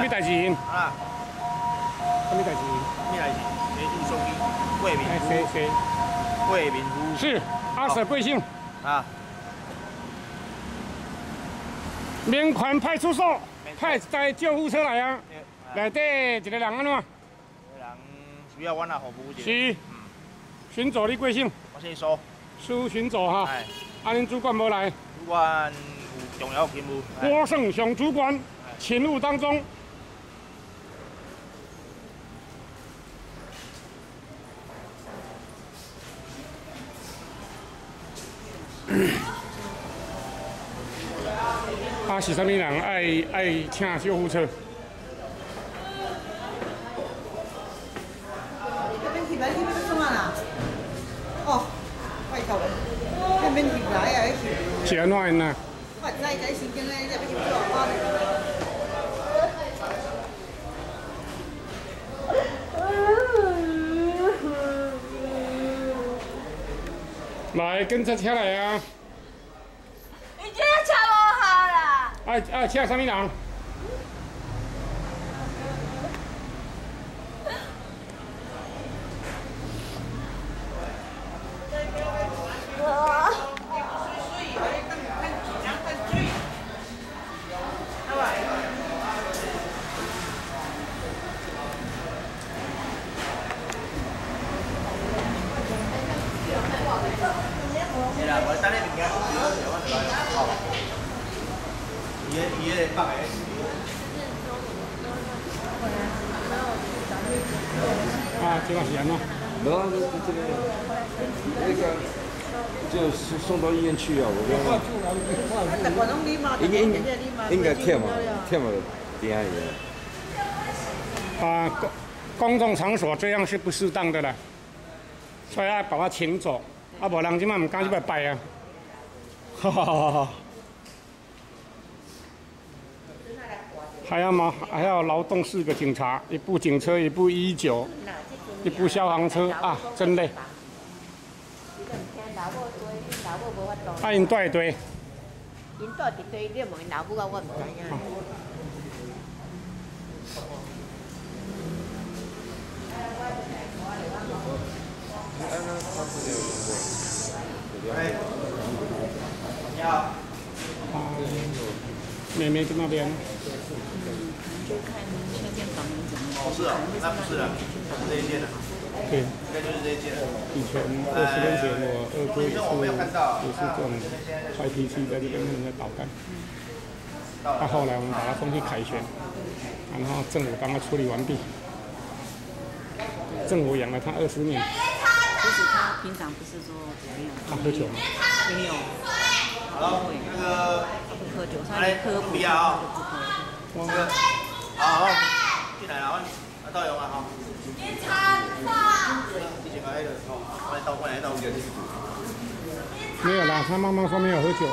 么代志？ 啊， 什么代志？ 咩代志？协助送医，为民服务， 谁？ 为民服务。 是阿 Sir 贵姓？ 啊， 缅款派出所派载救护车来啊，内底一个人安怎？ 人需要阮来服务者。 是。巡佐你贵姓？ 我姓苏。 苏巡佐哈。 哎。 啊，恁主管无来？ 主管有重要勤务。 郭胜雄主管勤务当中。啊，是啥物人爱请救护车？ 哦，拜托，迄免入来啊，迄是安怎因啊？ 我知在神经咧，要入做我来，警察车来啊！ 你这车无效啦！ 请啥物人？ 是啦，我等你物件，我就来。好。伊个放个。 啊，这个是安怎？ 没有，那个就送到医院去啊，我应该贴嘛，点下啊，公众场所这样是不适当的啦，所以要把他请走，啊，无人即摆唔敢去拜啊，哈哈哈哈。还要劳动4个警察，一部警车，一部119，一部消防车啊，真累。啊，因带队。 因带一堆，你问因老母啊，我唔知影。 哎，你好。 妹妹在那边。 哦，是啊，那不是啊，是这一件的。 对。 应该就是这一件。 以前20年前，我二哥也是这种坏脾气，在这边跟人家捣蛋。到后来我们把他送去凯旋，然后政府帮他处理完毕。政府养了他20年。 就是他平常不是说怎么样？ 他喝酒吗？ 没有。 好，那个。 不喝酒，他连喝不啊。 不喝。 这个，好，进来了，我到用了哈。一餐饭。之前个那个，我来倒酒。 没有啦，他妈妈说没有喝酒。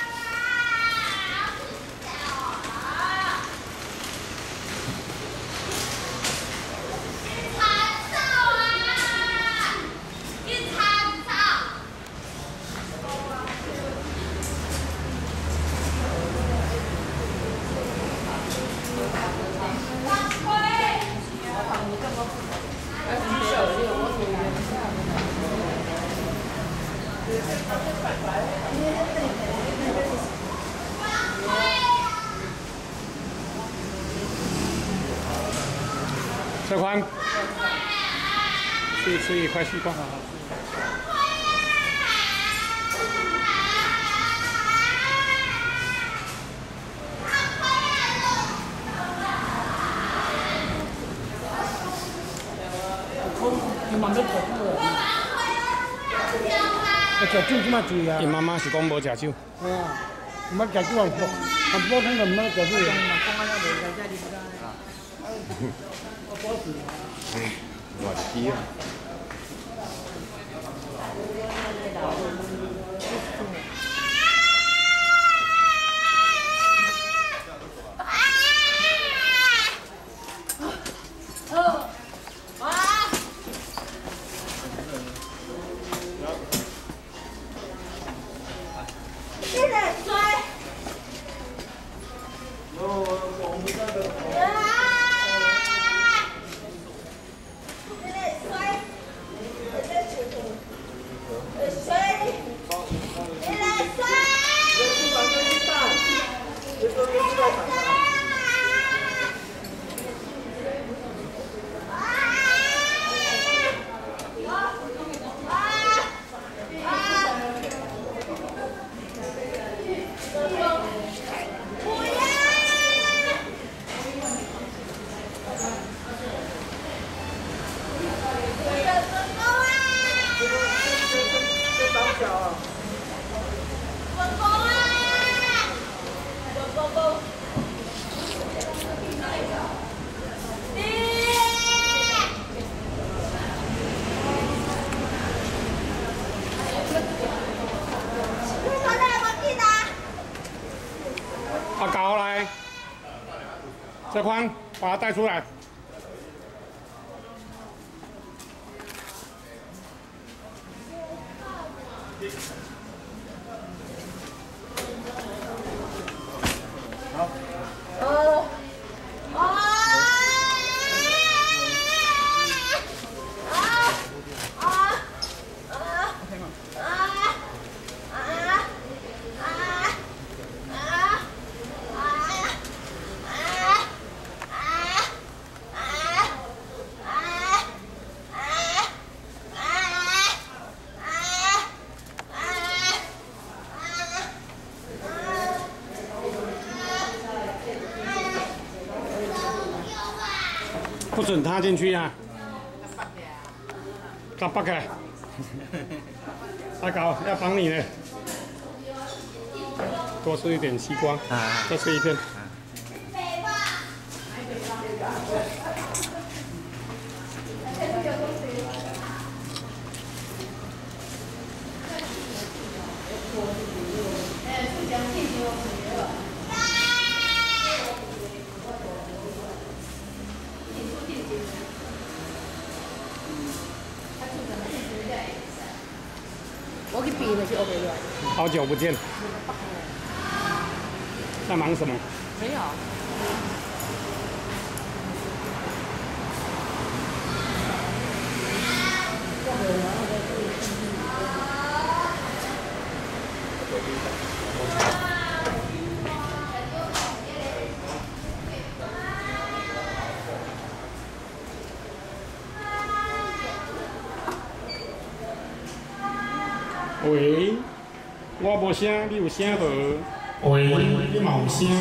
小宽，吃一块西瓜。 食酒即马醉啊！ 伊妈妈是讲无食酒。 哎呀，唔捌食酒啊，含普通就唔捌食酒。 我的天啊！ 现在追。啊！ 泽宽，把他带出来。 好。 不准踏进去啊！他拔开，阿高要帮你呢。多吃一点西瓜，再吃一片。 我去比的是 OK 的。 好久不见，在忙什么？ 没有。 喂，我无声，你有声无？喂，你嘛有声？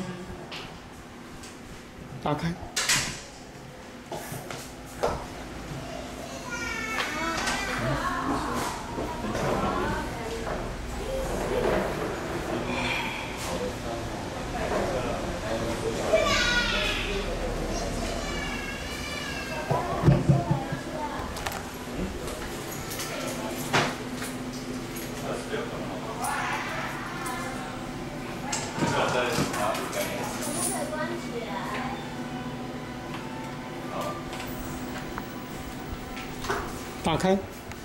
打开。打开。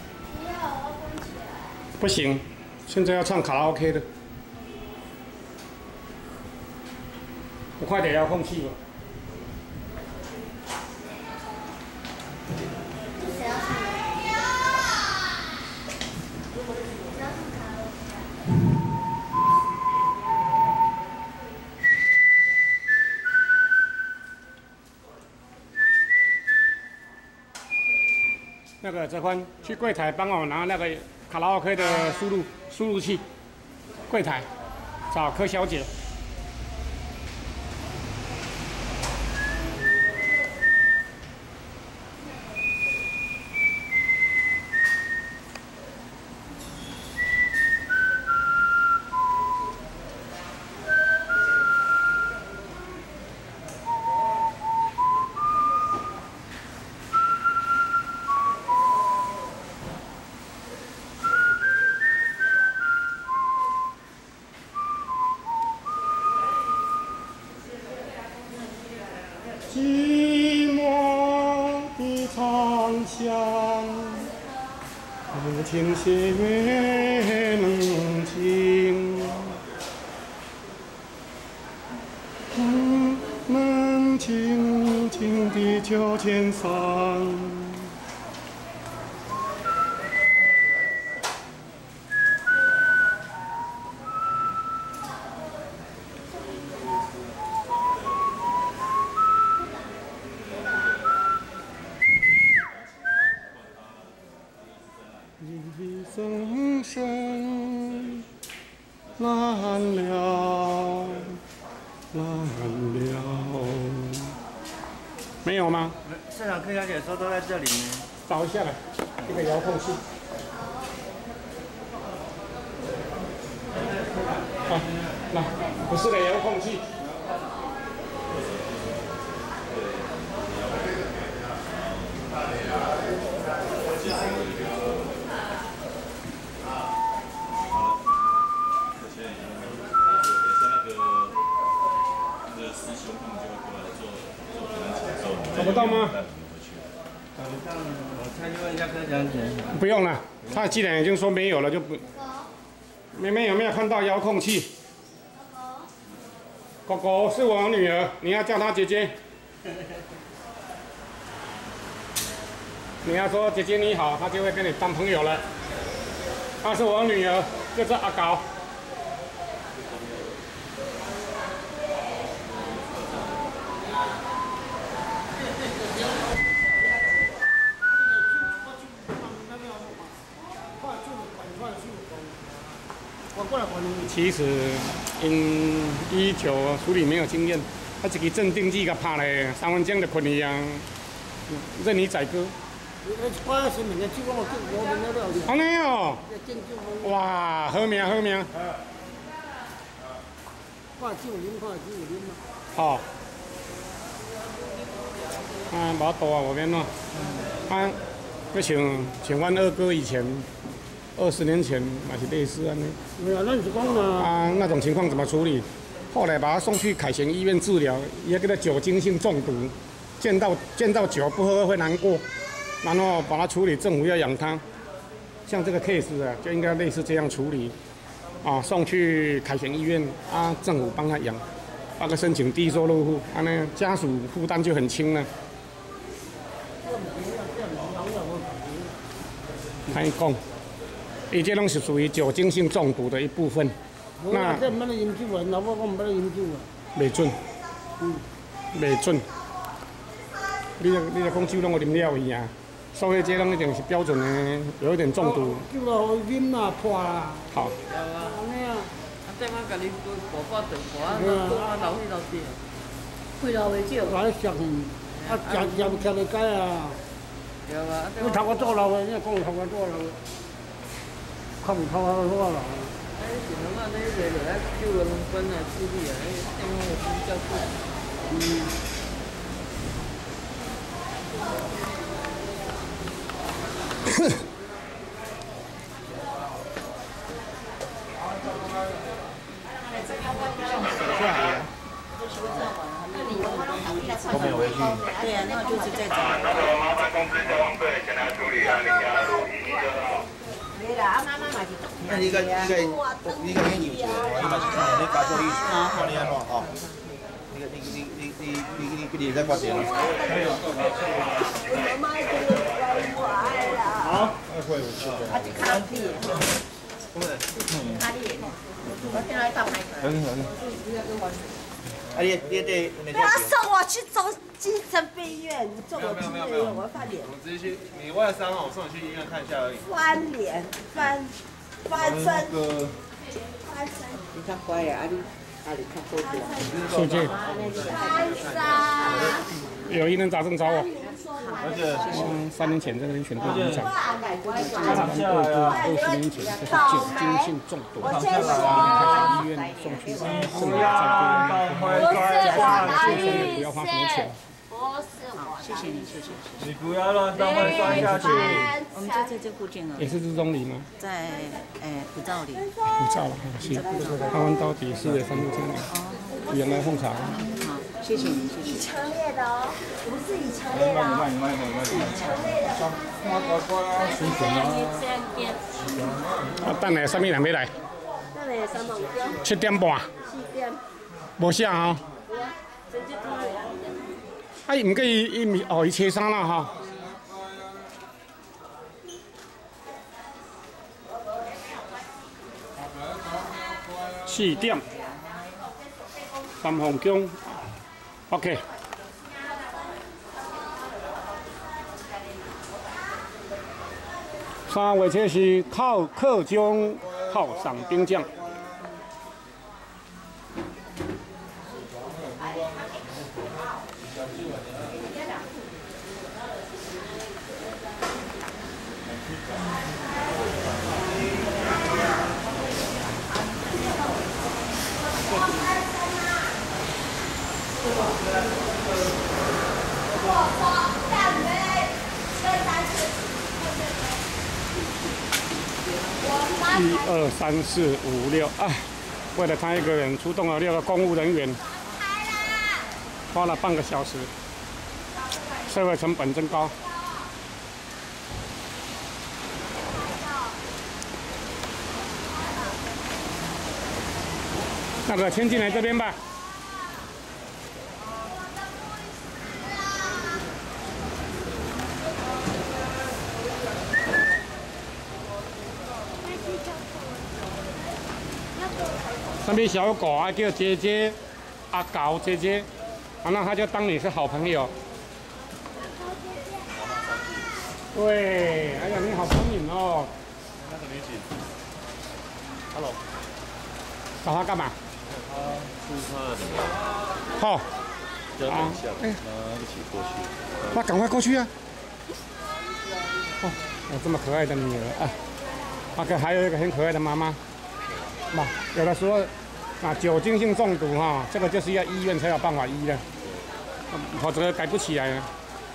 不行，现在要唱卡拉 OK 的。我快点遥控器吧。那个泽宽去柜台帮我拿那个卡拉 OK 的输入器，柜台找柯小姐。寂寞的长巷，越倾斜越冷静。我们静静地脚尖上。一声声蓝了，蓝了。没有吗？ 现场柯小姐说都在这里呢。 找一下来，这个遥控器。啊，来，不是的遥控器。 师兄他们就会过来做找不到吗？ 找不到，我再问一下科长姐。 不用了，他既然已经说没有了，就不。妹妹有没有看到遥控器？狗狗是我女儿，你要叫她姐姐。你要说姐姐你好，她就会跟你当朋友了。她是我女儿，就是阿高。其实因伊就处理没有经验，他一个镇定剂甲拍咧，3分钟就困去啊，任你宰割。安尼哦，哇，好命好命。 看酒啉，看酒啉嘛。 好。啊，无多啊，无免咯。啊，佮像阮二哥以前。20年前也是类似安尼。 没有，那是讲呢。 啊，那种情况怎么处理？后来把他送去凯旋医院治疗，也给他酒精性中毒，见到酒不喝会难过，然后把他处理，政府要养他。像这个 case 啊，就应该类似这样处理。啊，送去凯旋医院啊，政府帮他养，把他申请低收入户，啊，那家属负担就很轻了。他讲。伊这拢是属于酒精性中毒的一部分。 那这没得饮酒啊，老婆讲没得饮酒啊。 袂准，袂准。你就讲酒拢我啉了伊啊，所以这拢一定是标准的，有一点中毒。 酒咯，啉啦，破啦。 好。 安尼啊。 啊，这摆家己补补顿补啊，留去留啲。 开老的酒。 来食鱼，啊，食不吃得解啊。 对啊。 你头我做老的，你讲头我做老的。看唔透啊，好啊啦！ 哎，是侬啊，你来来酒个两分啊，处理啊，电话有比较贵。 都没有回去。 对啊，那就是在找。 麻烦公司消防队前来处理啊，领压路112号。 那你个有钱，你嘛是看你家做意思，看你安怎哦。你在挂电了。好，那会有去的。 啊，就卡地。卡地，我现在到买。 啊，你对， 不要送我去精神病院，送我去医院，我翻脸。 我直接去，你外伤啊，我送你去医院看一下而已。 翻脸，翻身。 你较乖啊，你较多点。 谢谢。有疑难杂症找我。 而且 3年前在那边选过一场，20年前就是酒精性中毒，然后开医院送去政府再对不要花什么钱。 谢谢你，谢谢。 你不要乱倒饭摔下去。 我们就在这附近也是日中里吗？ 在普照里。 普照了，是。台湾到底4月3日进来，原来奉茶。 好，谢谢你，谢谢。以强烈的哦，不是以强烈的。 啊，等下什么人要来？ 等下3点钟。 7点半。4 点。 无啥哦。啊，伊毋过伊哦，伊切衫啦吼。4点。3凤宫 ，OK。3月7是靠客中犒赏兵将。 1、2、3、4、5、6，哎，为了他一个人，出动了6个公务人员，花了半个小时。 社会成本真高。那个牵进来这边吧。上面小狗啊，叫姐姐，阿狗姐姐，啊，那他就当你是好朋友。对，哎呀，你好聪明哦。 那个女警 ，Hello， 找他干嘛？ 他出车了。 好。 等一下，一起过去。 那赶快过去啊！哦，有这么可爱的女儿啊！那个还有一个很可爱的妈妈。嘛，有的时候啊，酒精性中毒哈，这个就是要医院才有办法医的，否则改不起来了。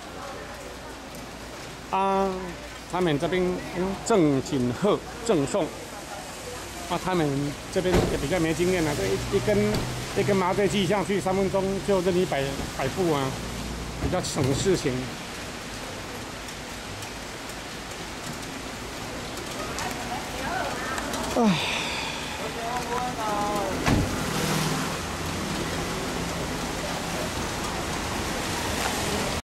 啊，他们这边郑锦鹤赠送，啊，他们这边也比较没经验了，这一根麻醉剂下去，3分钟就任你摆布啊，比较省事情。唉。